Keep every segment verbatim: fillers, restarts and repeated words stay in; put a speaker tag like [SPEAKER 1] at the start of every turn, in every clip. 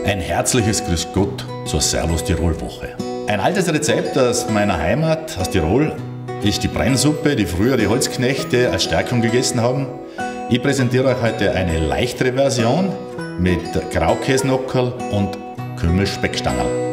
[SPEAKER 1] Ein herzliches Grüß Gott zur Servus Tirol Woche. Ein altes Rezept aus meiner Heimat, aus Tirol, ist die Brennsuppe, die früher die Holzknechte als Stärkung gegessen haben. Ich präsentiere euch heute eine leichtere Version mit Graukäsnockerl und Kümmel-Speckstangerl.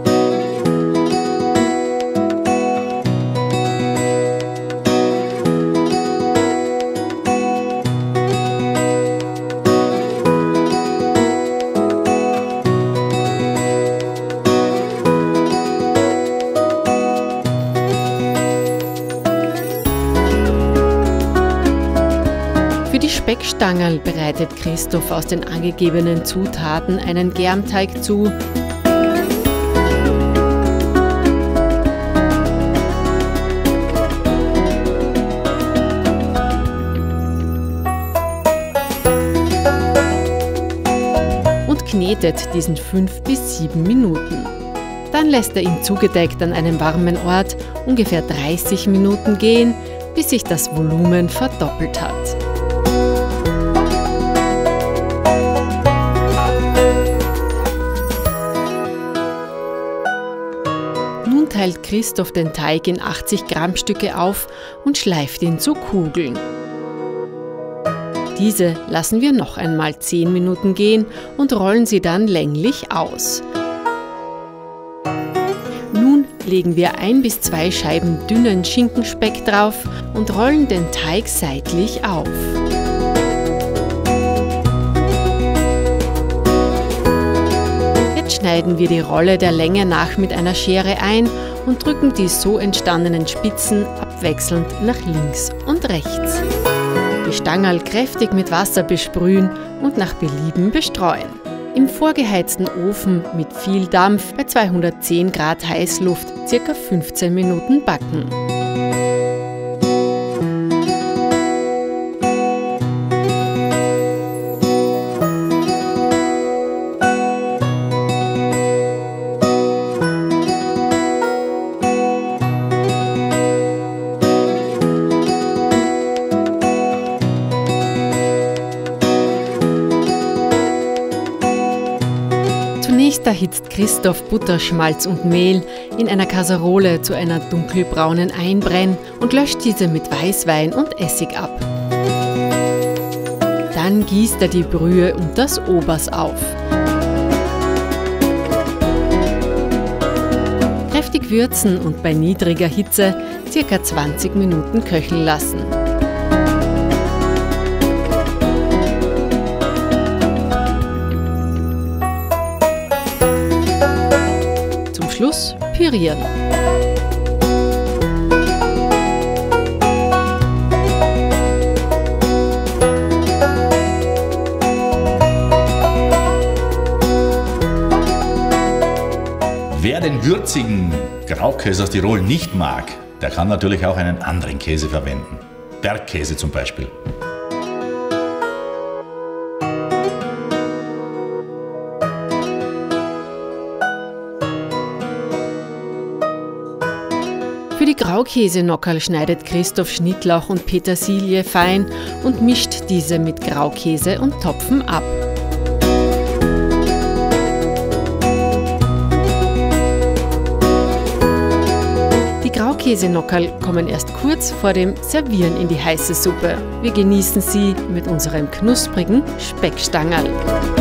[SPEAKER 2] Für die Speckstangerl bereitet Christoph aus den angegebenen Zutaten einen Germteig zu. Und knetet diesen fünf bis sieben Minuten. Dann lässt er ihn zugedeckt an einem warmen Ort ungefähr dreißig Minuten gehen, bis sich das Volumen verdoppelt hat. Nun teilt Christoph den Teig in achtzig Gramm Stücke auf und schleift ihn zu Kugeln. Diese lassen wir noch einmal zehn Minuten gehen und rollen sie dann länglich aus. Nun legen wir ein bis zwei Scheiben dünnen Schinkenspeck drauf und rollen den Teig seitlich auf. Schneiden wir die Rolle der Länge nach mit einer Schere ein und drücken die so entstandenen Spitzen abwechselnd nach links und rechts. Die Stangerl kräftig mit Wasser besprühen und nach Belieben bestreuen. Im vorgeheizten Ofen mit viel Dampf bei zweihundertzehn Grad Heißluft ca. fünfzehn Minuten backen. Zunächst erhitzt Christoph Butter, Schmalz und Mehl in einer Kasserole zu einer dunkelbraunen Einbrenn und löscht diese mit Weißwein und Essig ab. Dann gießt er die Brühe und das Obers auf. Kräftig würzen und bei niedriger Hitze ca. zwanzig Minuten köcheln lassen. Schluss pürieren.
[SPEAKER 1] Wer den würzigen Graukäse aus Tirol nicht mag, der kann natürlich auch einen anderen Käse verwenden. Bergkäse zum Beispiel.
[SPEAKER 2] Für die Graukäsenockerl schneidet Christoph Schnittlauch und Petersilie fein und mischt diese mit Graukäse und Topfen ab. Die Graukäsenockerl kommen erst kurz vor dem Servieren in die heiße Suppe. Wir genießen sie mit unserem knusprigen Speckstangerl.